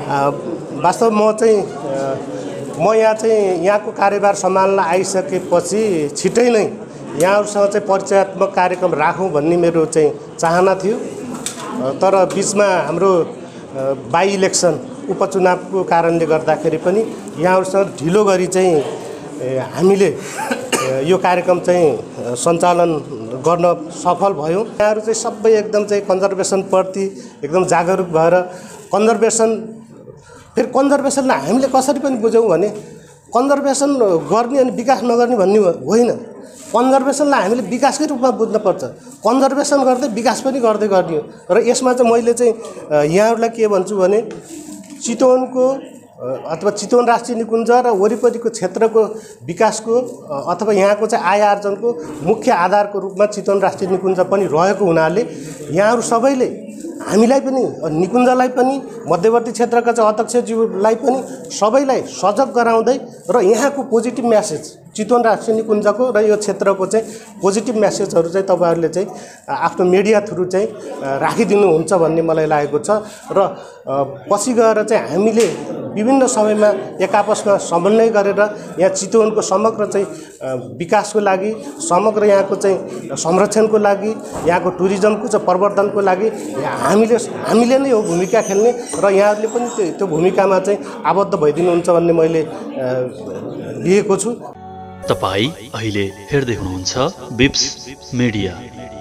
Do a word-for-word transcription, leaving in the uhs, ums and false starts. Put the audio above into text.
वास्तव म चाहिँ म यहाँ चाहिँ यहाँको कार्यभार सम्हाल्न आइसकेपछि छिटै नै यहाँहरूसँग चाहिँ परिचयात्मक कार्यक्रम राखौँ भन्ने मेरो चाहिँ चाहना थियो। तर बिचमा हाम्रो बाई इलेक्सन उपचुनावको कारणले गर्दाखेरि पनि यहाँहरूसँग ढिलो गरी चाहिँ हामीले यो कार्यक्रम चाहिँ सञ्चालन गर्न सफल भयौँ। यहाँहरू चाहिँ सबै एकदम चाहिँ कन्जर्भेसनप्रति एकदम जागरुक भएर कन्जर्भेसन फेरि कन्जर्भेसनलाई हामीले कसरी पनि बुझौँ भने कन्जर्भेसन गर्ने अनि विकास नगर्ने भन्ने होइन। कन्जर्भेसनलाई हामीले विकासकै रूपमा बुझ्नुपर्छ। कन्जर्भेसन गर्दै विकास पनि गर्दै गर्ने हो। र यसमा चाहिँ मैले चाहिँ यहाँहरूलाई के भन्छु भने चितवनको अथवा चितवन राष्ट्रिय निकुञ्ज र वरिपरिको क्षेत्रको विकासको अथवा यहाँको चाहिँ आय आर्जनको मुख्य आधारको रूपमा चितवन राष्ट्रिय निकुञ्ज पनि रहेको हुनाले यहाँहरू सबैले हामीलाई पनि निकुञ्जलाई पनि मध्यवर्ती क्षेत्रका चाहिँ अध्यक्षज्यूलाई पनि सबैलाई सजग गराउँदै र यहाँको पोजिटिभ म्यासेज चितवन राष्ट्रिय निकुञ्जको र यो क्षेत्रको चाहिँ पोजिटिभ म्यासेजहरू चाहिँ तपाईँहरूले चाहिँ आफ्नो मिडिया थ्रु चाहिँ राखिदिनुहुन्छ भन्ने मलाई लागेको छ। र पछि गएर चाहिँ हामीले विभिन्न समयमा एक आपसमा समन्वय गरेर यहाँ चितवनको समग्र चाहिँ विकासको लागि समग्र यहाँको चाहिँ संरक्षणको लागि यहाँको टुरिज्मको चाहिँ प्रवर्धनको लागि हामीले हामीले नै हो भूमिका खेल्ने र यहाँहरूले पनि त्यो त्यो भूमिकामा चाहिँ आबद्ध भइदिनुहुन्छ भन्ने मैले लिएको छु। तपाईं अहिले हेर्दै हुनुहुन्छ बिप्स मिडिया।